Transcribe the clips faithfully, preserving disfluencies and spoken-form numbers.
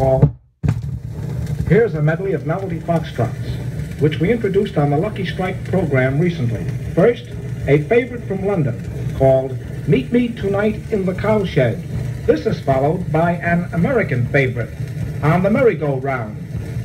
called Here's a medley of melody foxtrots, which we introduced on the Lucky Strike program recently. First, a favorite from London called Meet Me Tonight in the Cowshed. This is followed by an American favorite, On the Merry-Go-Round.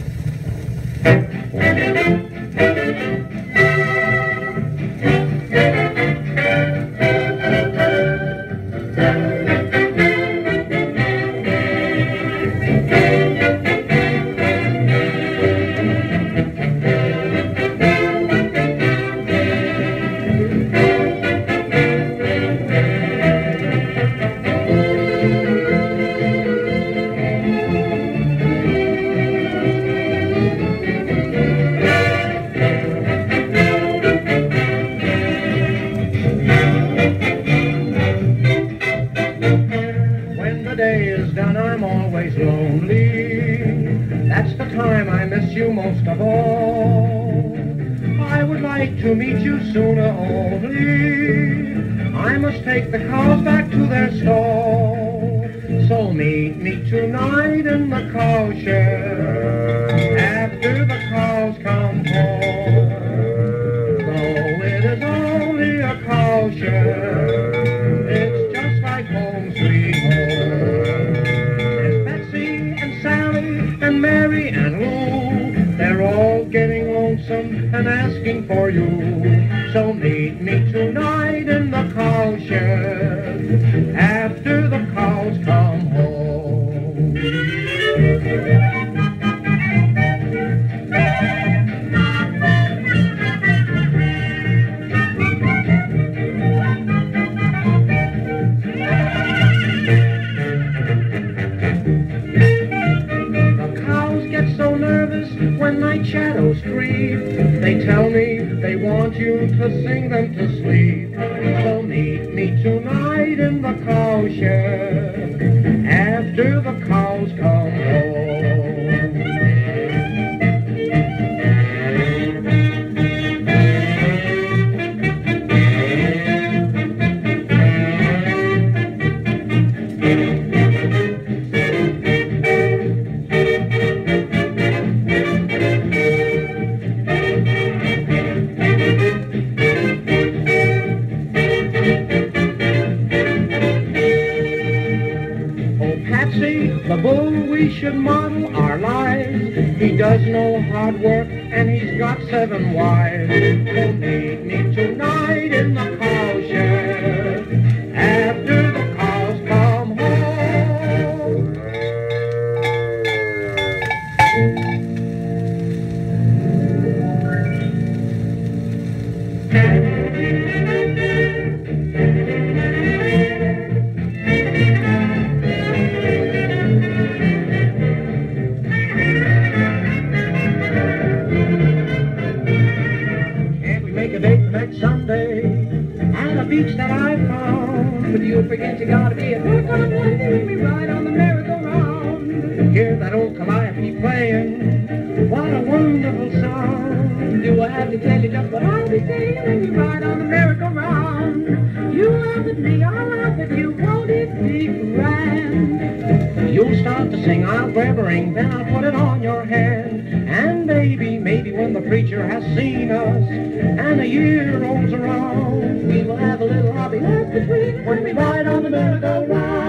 Most of all, I would like to meet you sooner only. I must take the cows back to their stall. So meet me tonight in the cowshed after the cows come home. Though it is only a cowshed, it's just like home sweet home. There's Betsy and Sally and Mary and Lou. They're all getting lonesome and asking for you. So meet me tonight in the cowshed after the cows come home. The cows get so nervous when night shadows creep. They tell me they want you to sing them to sleep. So meet me tonight in the cowshed after the cows come home. The bull we should model our lives. He does no hard work and he's got seven wives. So meet me tonight in the cowshed after the cows come home. Sunday at a beach that I found. But you forget you gotta be at work on Monday. We ride on the merry-go-round. Hear that old calliope playing. What a wonderful sound. Do I have to tell you just what I'll be saying when we ride on the merry-go-round? You laugh at me, I'll laugh at you. Won't it be grand? You'll start to sing, I'll grab a ring, then I'll put it on your hand. And baby, maybe when the preacher has seen us and a year rolls around, we will have a little hobby left between when we ride on the merry-go-round.